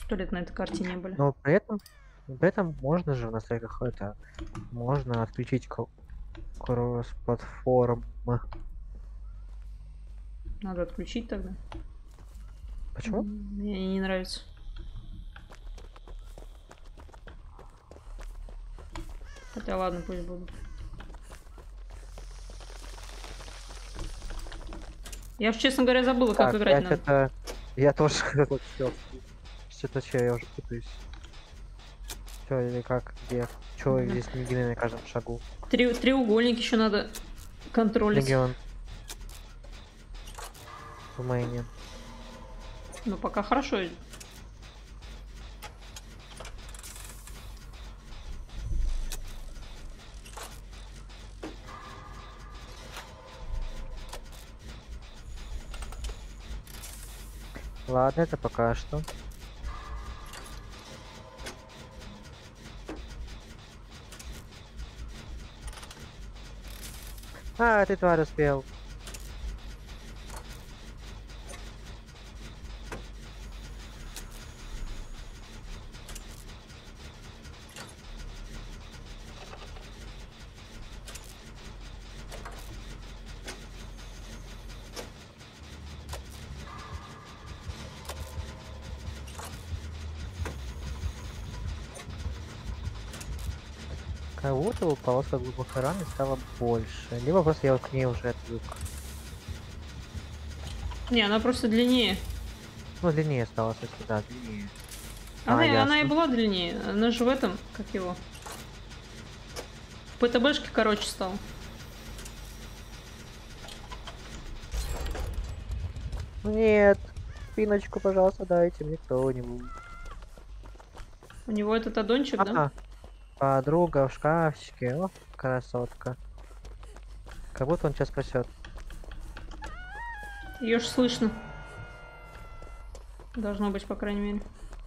100 лет на этой карте не были. Но при этом можно же в настройках это можно отключить кросс-платформ. Надо отключить тогда. Почему? Мне не нравится. Хотя ладно, пусть будут. Я уж, честно говоря, забыла, как Так, играть надо. я тоже хотел что-то, я уже путаюсь. Что или как, где? Что здесь мигрень на каждом шагу? Треугольник еще надо контролить. Регион. В мейне. Ну, пока хорошо идет. Ладно, это пока что. А, ты тварь успел. Кого-то полоска глубокой раны стала больше. Либо просто я вот к ней уже отвык. Не, она просто длиннее. Ну, длиннее стала, кстати, да, длиннее. Она и Ясно. была длиннее. Она же в этом, как его. В ПТБшке короче стала. Нет, спиночку, пожалуйста, дайте мне кто-нибудь. У него этот аддончик, да? Ага, подруга в шкафчике. О, красотка. Как будто он сейчас спасет. Ее ж слышно. Должно быть, по крайней мере.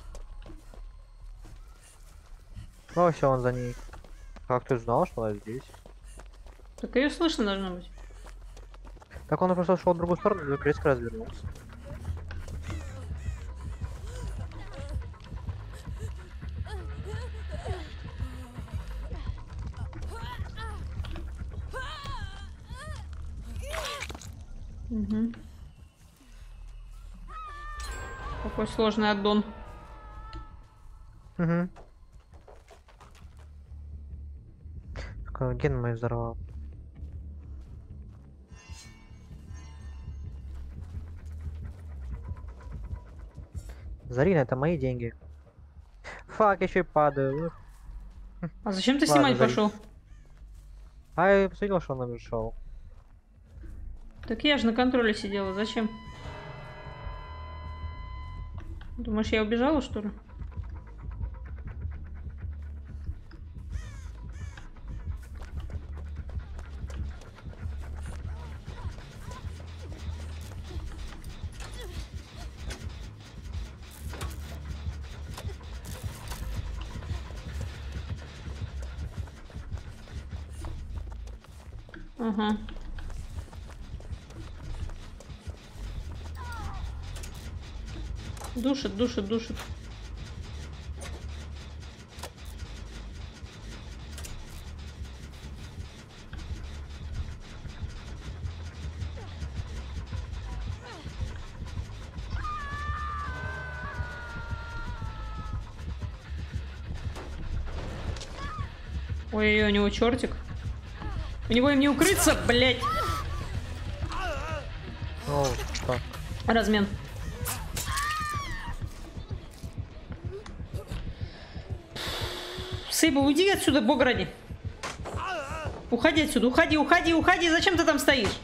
Ну, все, он за ней. Как ты знал, что она здесь? Так ее слышно должно быть. Так он просто шел в другую сторону и резко развернулся. Угу. Какой сложный аддон. Угу. Ген мой взорвал. Зарина, это мои деньги. Фак, еще и падаю. А зачем ты Ладно, снимать Зарин. пошел? А я посмотрел, что он нам шел. Так я же на контроле сидела. Зачем? Думаешь, я убежала, что ли? Ага. Душит, душит, душит. Ой-ой-ой, у него чертик. У него им не укрыться, блять. О, так. Размен. Сейбл, уйди отсюда, бог ради. Уходи отсюда, уходи, уходи, уходи. Зачем ты там стоишь?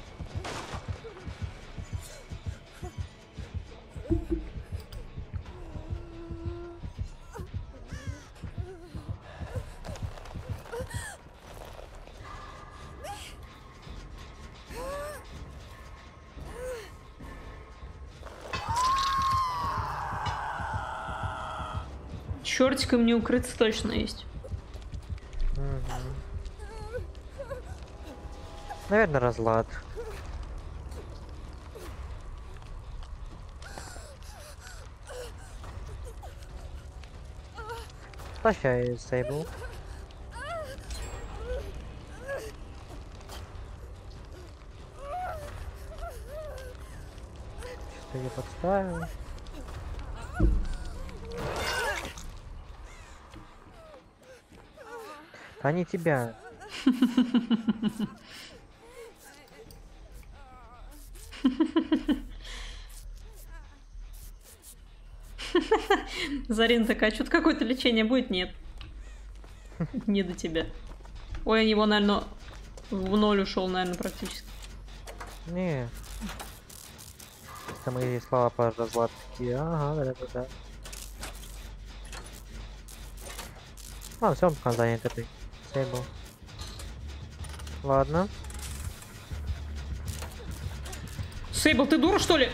Чертиком не укрыться точно есть. Наверное, разлад. Прощай, Сейбл. Что я подставил? А не тебя. Зарина такая, что-то какое-то лечение будет? Нет. Не до тебя. Ой, его, наверное, в ноль ушел, наверное, практически. Не. Там и слова по разладке. Ага, да. Ладно, все, он пока занят этой. Сейбл. Ладно. Сейбл, ты дура, что ли?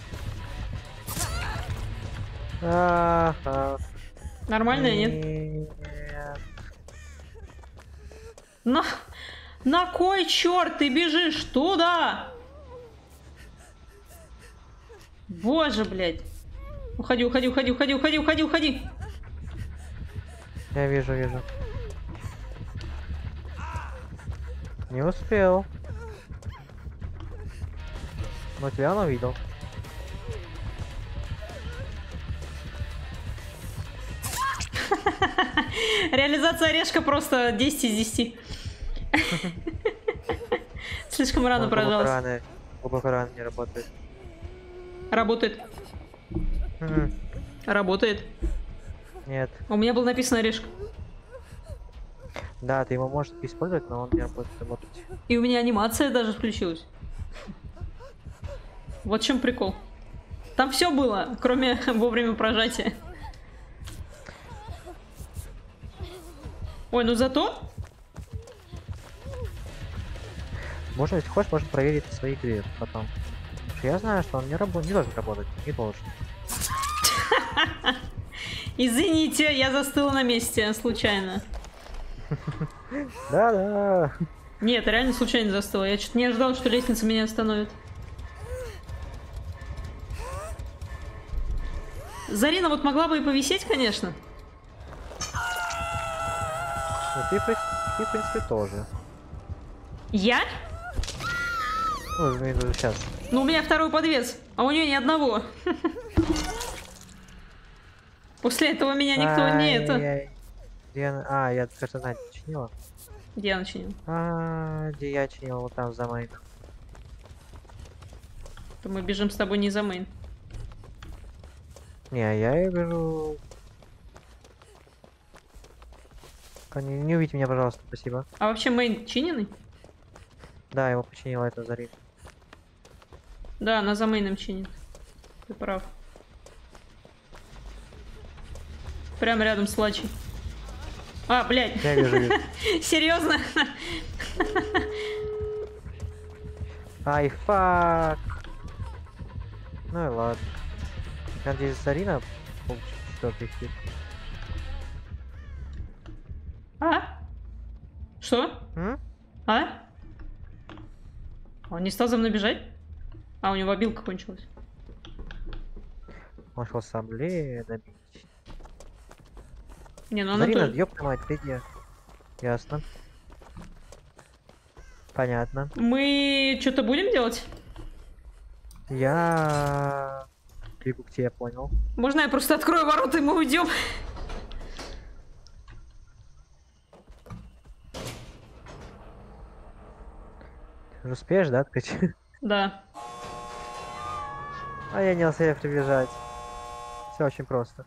Ага. Нормально, нет? Нет. На кой черт ты бежишь туда? Боже, блядь. Уходи. Я вижу. Не успел. Но тебя он увидел. Реализация орешка просто 10 из 10. Слишком рано прожалась. Глубоко рано не работает. Работает. Работает. Нет. У меня был написан орешка. Да, ты его можешь использовать, но он не будет работать. И у меня анимация даже включилась. Вот в чем прикол. Там все было, кроме вовремя прожатия. Ой, ну зато... Можно, если хочешь, можно проверить в своей игре потом. Потому что я знаю, что он не должен работать. Не должен. Извините, я застыла на месте, случайно. Да. Нет, реально случайно застыла. Я что-то не ожидала, что лестница меня остановит. Зарина вот могла бы и повисеть, конечно. Ну, ты, в принципе, тоже. Я? Ну, сейчас. Ну, у меня второй подвес, а у нее ни одного. После этого меня никто не это... Я, кажется, Надя чинила. Где я начинил? Где я чинил, вот там за мейном. То мы бежим с тобой не за мейн. Не, я и бежу. Не увидите меня, пожалуйста, спасибо. А вообще мейн чиненный? Да, его починила эта Зарина. Да, она за мейном чинит. Ты прав. Прямо рядом с Лачей. А, блядь. Я вижу. Серьезно? Ай, фак. Ну и ладно. Надеюсь, Зарина получит 4-й хит. А? Что? А? Он не стал за мной бежать? А, у него обилка кончилась. Может, ассамблея добить. Не, ну она Зарина, тоже... ёб твою мать, ты где? Ясно. Понятно. Мы что-то будем делать? Я... Бегу к тебе, понял. Можно я просто открою ворота и мы уйдем? Ты же успеешь, да, открыть? Да. А я не успею прибежать. Все очень просто.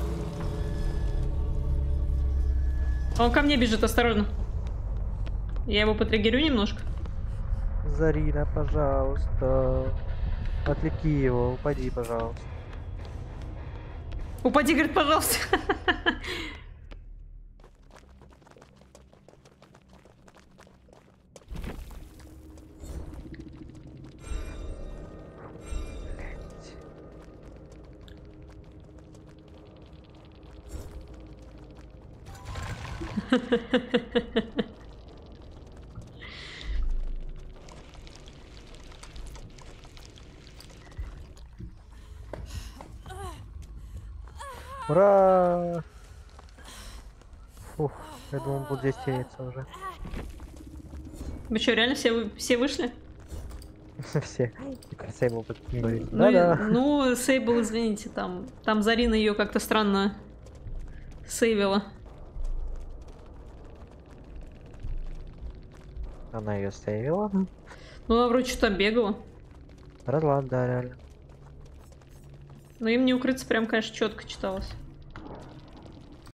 Он ко мне бежит, осторожно. Я его потриггерю немножко. Зарина, пожалуйста. Отвлеки его, упади, пожалуйста. Упади, говорит, пожалуйста. Ура! Фух, я думал, будет здесь тереться уже. Вы что, реально все вышли? Все. И Сейбл подкинули. Ну, Да-да. ну, Сейбл, извините, там Зарина ее как-то странно сейвила. Она ее сейвила. Ну, она вроде что-то бегала. Разлад, да, реально. Но им не укрыться прям, конечно, четко читалось.